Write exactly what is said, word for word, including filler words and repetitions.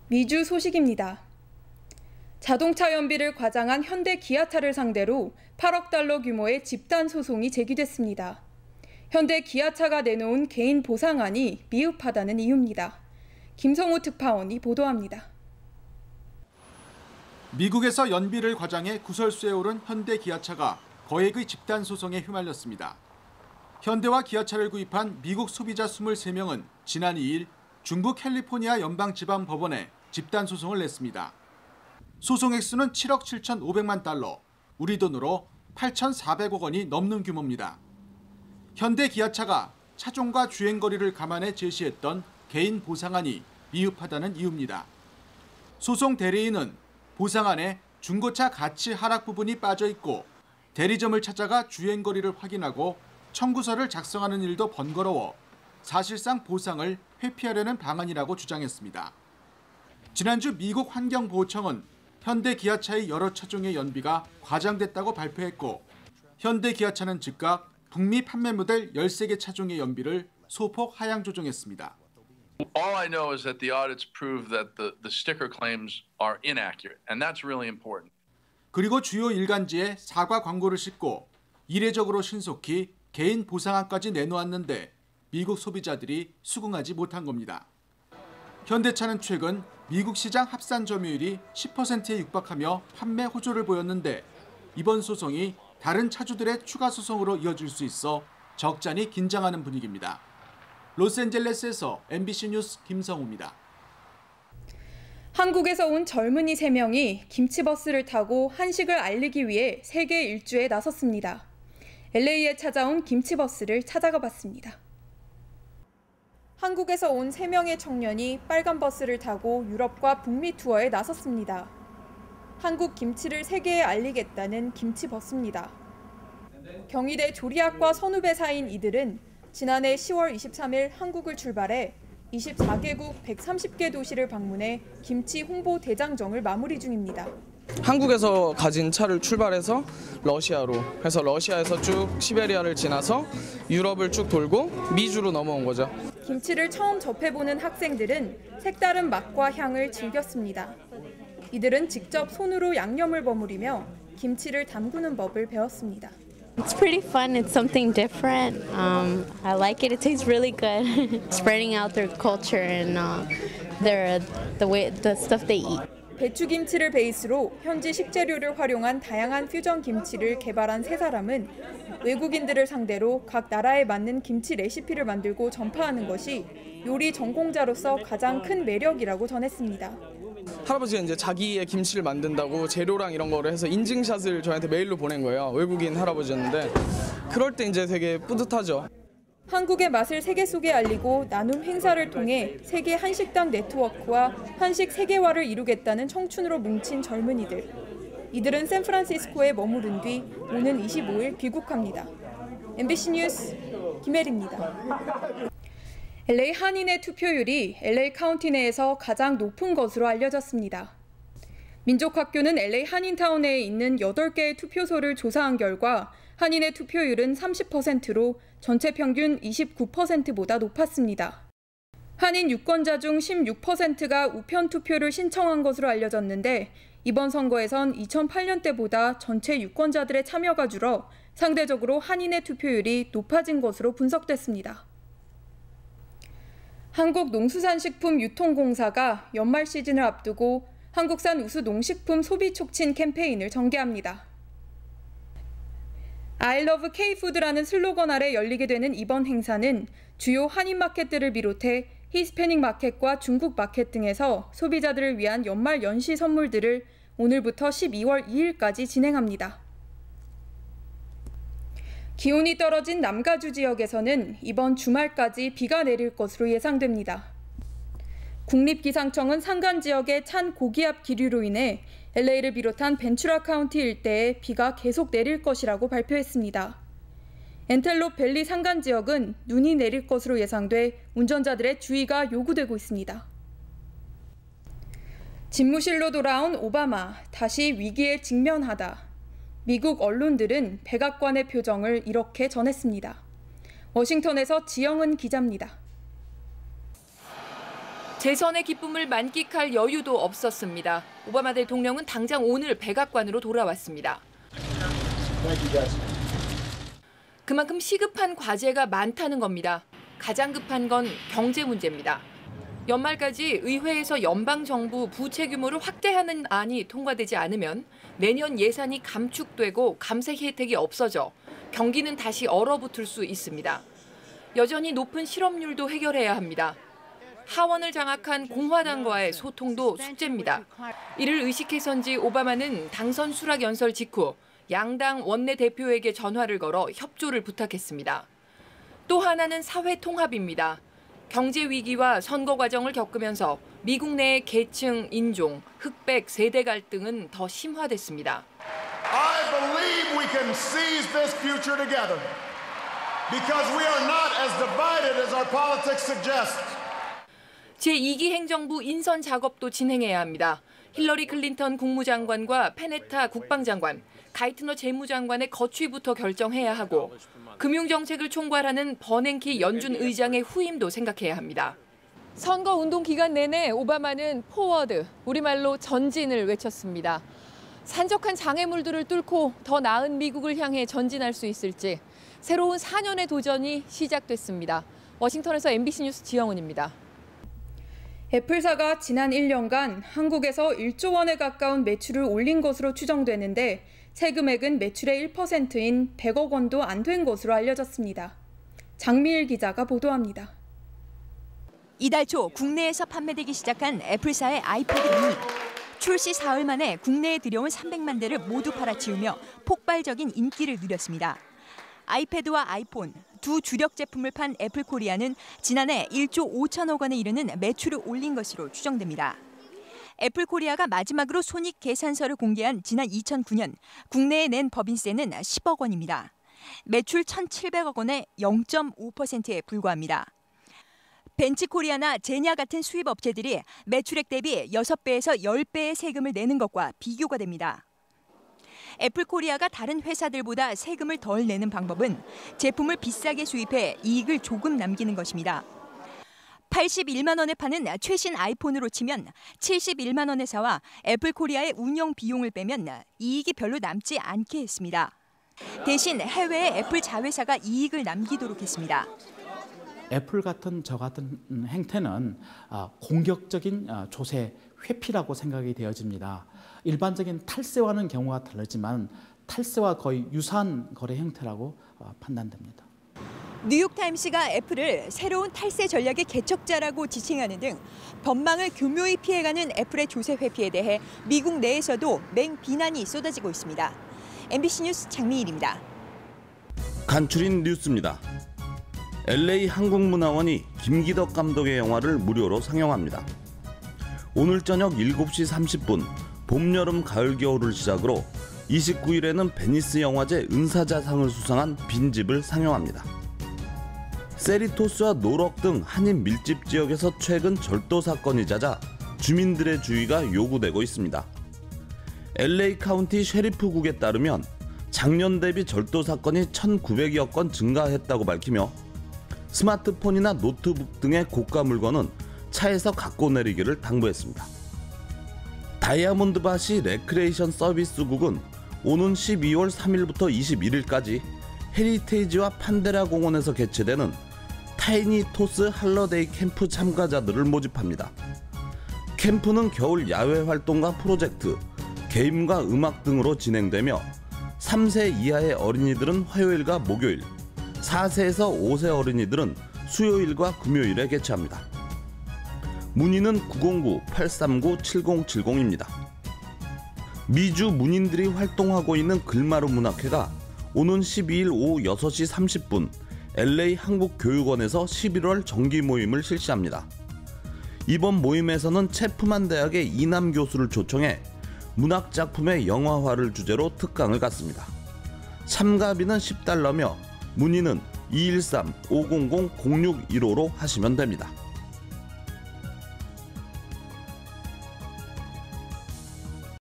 미주 소식입니다. 자동차 연비를 과장한 현대 기아차를 상대로 팔억 달러 규모의 집단 소송이 제기됐습니다. 현대 기아차가 내놓은 개인 보상안이 미흡하다는 이유입니다. 김성우 특파원이 보도합니다. 미국에서 연비를 과장해 구설수에 오른 현대 기아차가 거액의 집단 소송에 휘말렸습니다. 현대와 기아차를 구입한 미국 소비자 이십삼 명은 지난 이 일 중부 캘리포니아 연방지방법원에 집단 소송을 냈습니다. 소송 액수는 칠억 칠천오백만 달러, 우리 돈으로 팔천사백억 원이 넘는 규모입니다. 현대 기아차가 차종과 주행거리를 감안해 제시했던 개인 보상안이 미흡하다는 이유입니다. 소송 대리인은 보상안에 중고차 가치 하락 부분이 빠져 있고 대리점을 찾아가 주행거리를 확인하고 청구서를 작성하는 일도 번거로워 사실상 보상을 회피하려는 방안이라고 주장했습니다. 지난주 미국 환경보호청은 현대 기아차의 여러 차종의 연비가 과장됐다고 발표했고 현대 기아차는 즉각 북미 판매 모델 열세 개 차종의 연비를 소폭 하향 조정했습니다. All I know is that the audits prove that the, the sticker claims are inaccurate, and that's really important. 그리고 주요 일간지에 사과 광고를 싣고 이례적으로 신속히 개인 보상안까지 내놓았는데 미국 소비자들이 수긍하지 못한 겁니다. 현대차는 최근 미국 시장 합산 점유율이 십 퍼센트에 육박하며 판매 호조를 보였는데 이번 소송이 다른 차주들의 추가 소송으로 이어질 수 있어 적잖이 긴장하는 분위기입니다. 로스앤젤레스에서 엠비씨 뉴스 김성우입니다. 한국에서 온 젊은이 세 명이 김치버스를 타고 한식을 알리기 위해 세계 일주에 나섰습니다. 엘에이에 찾아온 김치버스를 찾아가 봤습니다. 한국에서 온 세 명의 청년이 빨간 버스를 타고 유럽과 북미 투어에 나섰습니다. 한국 김치를 세계에 알리겠다는 김치버스입니다. 경희대 조리학과 선후배사인 이들은 지난해 시월 이십삼일 한국을 출발해 이십사 개국 백삼십 개 도시를 방문해 김치 홍보 대장정을 마무리 중입니다. 한국에서 가진 차를 출발해서 러시아로 해서 러시아에서 쭉 시베리아를 지나서 유럽을 쭉 돌고 미주로 넘어온 거죠. 김치를 처음 접해보는 학생들은 색다른 맛과 향을 즐겼습니다. 이들은 직접 손으로 양념을 버무리며 김치를 담그는 법을 배웠습니다. It's pretty fun. It's something different. Um, I like it. It tastes really good. Spreading out their culture and uh, their the way the stuff they eat. 배추김치를 베이스로 현지 식재료를 활용한 다양한 퓨전 김치를 개발한 세 사람은 외국인들을 상대로 각 나라에 맞는 김치 레시피를 만들고 전파하는 것이 요리 전공자로서 가장 큰 매력이라고 전했습니다. 할아버지가 이제 자기의 김치를 만든다고 재료랑 이런 거를 해서 인증샷을 저한테 메일로 보낸 거예요. 외국인 할아버지였는데 그럴 때 이제 되게 뿌듯하죠. 한국의 맛을 세계 속에 알리고 나눔 행사를 통해 세계 한식당 네트워크와 한식 세계화를 이루겠다는 청춘으로 뭉친 젊은이들. 이들은 샌프란시스코에 머무른 뒤 오는 이십오일 귀국합니다. 엠비씨 뉴스 김혜리입니다. 엘에이 한인의 투표율이 엘에이 카운티 내에서 가장 높은 것으로 알려졌습니다. 민족학교는 엘에이 한인타운 내에 있는 여덟 개의 투표소를 조사한 결과 한인의 투표율은 삼십 퍼센트로 전체 평균 이십구 퍼센트보다 높았습니다. 한인 유권자 중 십육 퍼센트가 우편 투표를 신청한 것으로 알려졌는데 이번 선거에선 이천팔 년 때보다 전체 유권자들의 참여가 줄어 상대적으로 한인의 투표율이 높아진 것으로 분석됐습니다. 한국농수산식품유통공사가 연말 시즌을 앞두고 한국산 우수 농식품 소비 촉진 캠페인을 전개합니다. I love K-푸드라는 슬로건 아래 열리게 되는 이번 행사는 주요 한인 마켓들을 비롯해 히스패닉 마켓과 중국 마켓 등에서 소비자들을 위한 연말 연시 선물들을 오늘부터 십이월 이일까지 진행합니다. 기온이 떨어진 남가주 지역에서는 이번 주말까지 비가 내릴 것으로 예상됩니다. 국립기상청은 산간 지역의 찬 고기압 기류로 인해 엘에이를 비롯한 벤츄라 카운티 일대에 비가 계속 내릴 것이라고 발표했습니다. 엔텔롭 밸리 산간 지역은 눈이 내릴 것으로 예상돼 운전자들의 주의가 요구되고 있습니다. 집무실로 돌아온 오바마, 다시 위기에 직면하다. 미국 언론들은 백악관의 표정을 이렇게 전했습니다. 워싱턴에서 지영은 기자입니다. 재선의 기쁨을 만끽할 여유도 없었습니다. 오바마 대통령은 당장 오늘 백악관으로 돌아왔습니다. 그만큼 시급한 과제가 많다는 겁니다. 가장 급한 건 경제 문제입니다. 연말까지 의회에서 연방정부 부채 규모를 확대하는 안이 통과되지 않으면 내년 예산이 감축되고 감세 혜택이 없어져 경기는 다시 얼어붙을 수 있습니다. 여전히 높은 실업률도 해결해야 합니다. 하원을 장악한 공화당과의 소통도 숙제입니다. 이를 의식해서인지 오바마는 당선 수락 연설 직후 양당 원내대표에게 전화를 걸어 협조를 부탁했습니다. 또 하나는 사회 통합입니다. 경제 위기와 선거 과정을 겪으면서 미국 내의 계층, 인종, 흑백, 세대 갈등은 더 심화됐습니다. I believe we can seize this future together because we are not as divided as our politics suggests. 제이 기 행정부 인선 작업도 진행해야 합니다. 힐러리 클린턴 국무장관과 페네타 국방장관, 가이트너 재무장관의 거취부터 결정해야 하고 금융정책을 총괄하는 버냉키 연준 의장의 후임도 생각해야 합니다. 선거운동 기간 내내 오바마는 포워드, 우리말로 전진을 외쳤습니다. 산적한 장애물들을 뚫고 더 나은 미국을 향해 전진할 수 있을지 새로운 사 년의 도전이 시작됐습니다. 워싱턴에서 엠비씨 뉴스 지영은입니다. 애플사가 지난 일 년간 한국에서 일조 원에 가까운 매출을 올린 것으로 추정되는데 세 금액은 매출의 일 퍼센트인 백억 원도 안 된 것으로 알려졌습니다. 장미일 기자가 보도합니다. 이달 초 국내에서 판매되기 시작한 애플사의 아이패드 미니. 출시 사흘 만에 국내에 들여온 삼백만 대를 모두 팔아치우며 폭발적인 인기를 누렸습니다. 아이패드와 아이폰 두 주력 제품을 판 애플코리아는 지난해 일조 오천억 원에 이르는 매출을 올린 것으로 추정됩니다. 애플코리아가 마지막으로 손익 계산서를 공개한 지난 이천구 년 국내에 낸 법인세는 십억 원입니다. 매출 천칠백억 원의 영 점 오 퍼센트에 불과합니다. 벤츠코리아나 제냐 같은 수입 업체들이 매출액 대비 여섯 배에서 십 배의 세금을 내는 것과 비교가 됩니다. 애플코리아가 다른 회사들보다 세금을 덜 내는 방법은 제품을 비싸게 수입해 이익을 조금 남기는 것입니다. 팔십일만 원에 파는 최신 아이폰으로 치면 칠십일만 원의 사와 애플코리아의 운영 비용을 빼면 이익이 별로 남지 않게 했습니다. 대신 해외의 애플 자회사가 이익을 남기도록 했습니다. 애플 같은 저 같은 행태는 공격적인 조세 회피라고 생각이 되어집니다. 일반적인 탈세와는 경우가 다르지만 탈세와 거의 유사한 거래 형태라고 판단됩니다. 뉴욕타임스가 애플을 새로운 탈세 전략의 개척자라고 지칭하는 등 법망을 교묘히 피해가는 애플의 조세 회피에 대해 미국 내에서도 맹비난이 쏟아지고 있습니다. 엠비씨 뉴스 장미일입니다. 간추린 뉴스입니다. 엘에이 한국문화원이 김기덕 감독의 영화를 무료로 상영합니다. 오늘 저녁 일곱 시 삼십 분 봄, 여름, 가을, 겨울을 시작으로 이십구 일에는 베니스 영화제 은사자상을 수상한 빈집을 상영합니다. 세리토스와 노럭 등 한인 밀집 지역에서 최근 절도 사건이 잦아 주민들의 주의가 요구되고 있습니다. 엘에이 카운티 셰리프국에 따르면 작년 대비 절도 사건이 천구백여 건 증가했다고 밝히며 스마트폰이나 노트북 등의 고가 물건은 차에서 갖고 내리기를 당부했습니다. 다이아몬드바시 레크레이션 서비스국은 오는 십이월 삼일부터 이십일일까지 헤리테이지와 판데라 공원에서 개최되는 타이니 토스 할러데이 캠프 참가자들을 모집합니다. 캠프는 겨울 야외 활동과 프로젝트, 게임과 음악 등으로 진행되며 삼 세 이하의 어린이들은 화요일과 목요일, 사 세에서 오 세 어린이들은 수요일과 금요일에 개최합니다. 문의는 구공구 팔삼구 칠공칠공입니다. 미주 문인들이 활동하고 있는 글마루 문학회가 오는 십이일 오후 여섯 시 삼십 분 엘에이 한국교육원에서 십일월 정기 모임을 실시합니다. 이번 모임에서는 체프만 대학의 이남 교수를 초청해 문학작품의 영화화를 주제로 특강을 갖습니다. 참가비는 십 달러며 문의는 이일삼 오공공 공육일오로 하시면 됩니다.